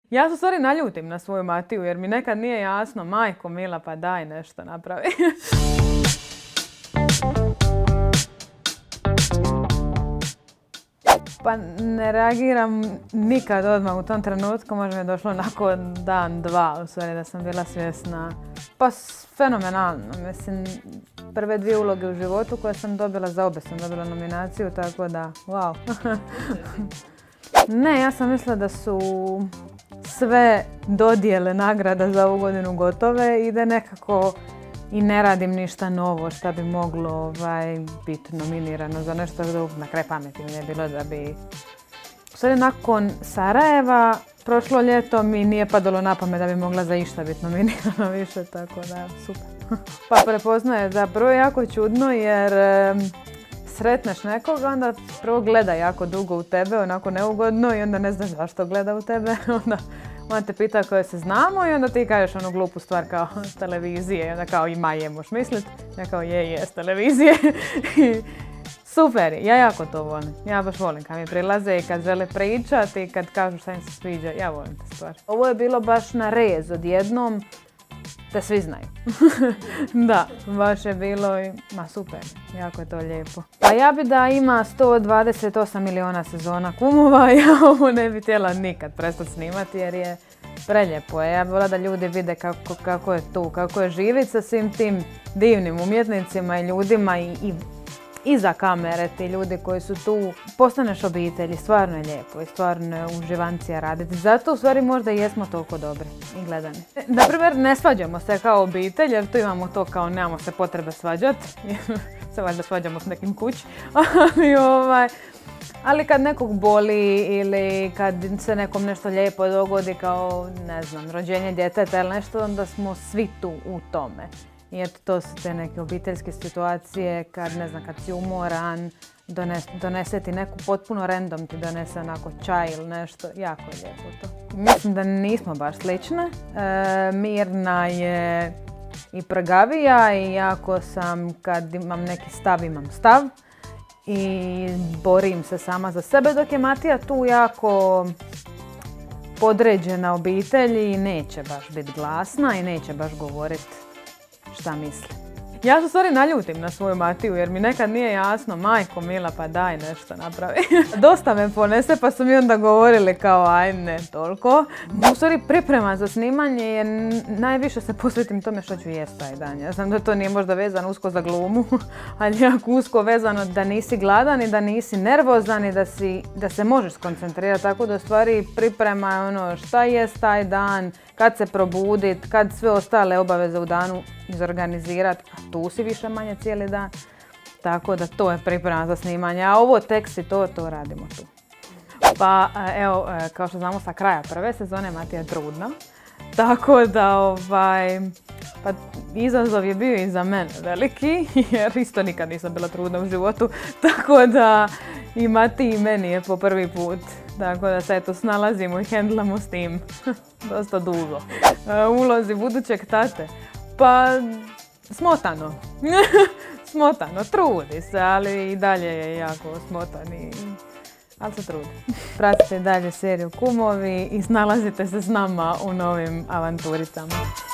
Ja se u stvari naljutim na svoju Matiju jer mi nekad nije jasno, majko mila, pa daj nešto napravi. Pa ne reagiram nikad odmah u tom trenutku, možda mi je došlo nakon dan, dva, u stvari da sam bila svjesna. Pa fenomenalno, mislim, prve 2 uloge u životu koje sam dobila, za obe sam dobila nominaciju, tako da, wow. Ne, ja sam mislila da su sve dodjele nagrada za ovu godinu gotove i da nekako i ne radim ništa novo što bi moglo biti nominirano za nešto što na kraj pameti mi je bilo da bi... U stvari, nakon Sarajeva, prošlo ljeto mi nije padalo na pamet da bi mogla za išta biti nominirana više, tako da super. Pa prepoznaje, zapravo je jako čudno jer sretneš nekoga, onda prvo gleda jako dugo u tebe, onako neugodno i onda ne znaš zašto gleda u tebe. Onda te pita koje se znamo i onda ti kažeš onu glupu stvar kao televizije i onda kao ima je, možeš mislit. Ja kao je s televizije. Super, ja jako to volim. Ja baš volim kad mi prilaze i kad žele pričati i kad kažu šta im se sviđa. Ja volim te stvari. Ovo je bilo baš na rez odjednom da svi znaju. Da, baš je bilo i ma super, jako je to lijepo. Pa ja bi da ima 128 miliona sezona Kumova, ja ovo ne bi htjela nikad prestati snimati jer je prelijepo. Ja bi voljela da ljudi vide kako je tu, kako je živjeti sa svim tim divnim umjetnicima i ljudima i iza kamere, ti ljudi koji su tu, postaneš obitelj i stvarno je lijepo i stvarno je uživancija raditi. Zato u stvari možda i jesmo toliko dobri i gledani. Naprimjer, ne svađamo se kao obitelj jer tu imamo to kao nemamo se potrebe svađati. Se valjda svađamo s nekim kući. Ali kad nekog boli ili kad se nekom nešto lijepo dogodi kao, ne znam, rođenje djeteta ili nešto, onda smo svi tu u tome. I eto, to su te neke obiteljske situacije kad, ne znam, kad si umoran, donese ti neku potpuno random, ti donese onako čaj ili nešto, jako je lijepo to. Mislim da nismo baš slične. Mirna je i prgavija i jako sam, kad imam neki stav, imam stav. I borim se sama za sebe, dok je Matija tu jako podređena obitelji i neće baš biti glasna i neće baš govoriti šta misli. Ja se u stvari naljutim na svoju Matiju jer mi nekad nije jasno, majko mila, pa daj nešto napravi. Dosta me ponese pa su mi onda govorili kao aj ne toliko. U stvari priprema za snimanje jer najviše se posvetim tome što ću jest taj dan. Ja znam da to nije možda vezano usko za glumu, ali jako usko vezano da nisi gladan i da nisi nervozan i da se možeš skoncentrirati. Tako da u stvari priprema je ono šta jest taj dan, kad se probudit, kad sve ostale obaveze u danu izorganizirati, a tu si više manje cijeli dan. Tako da to je priprema za snimanje, a ovo tekst i to radimo tu. Pa evo, kao što znamo sa kraja prve sezone Matija je trudna. Tako da pa izazov je bio i za mene veliki, jer isto nikad nisam bila trudna u životu. Tako da i Matiji i meni je po prvi put. Tako da se eto snalazimo i hendlamo s tim dosta dugo. Ulozi budućeg tate. Pa smotano. Smotano, trudi se, ali i dalje je jako smotan ali se trudi. Pratite dalje seriju Kumovi i snalazite se s nama u novim avanturicama.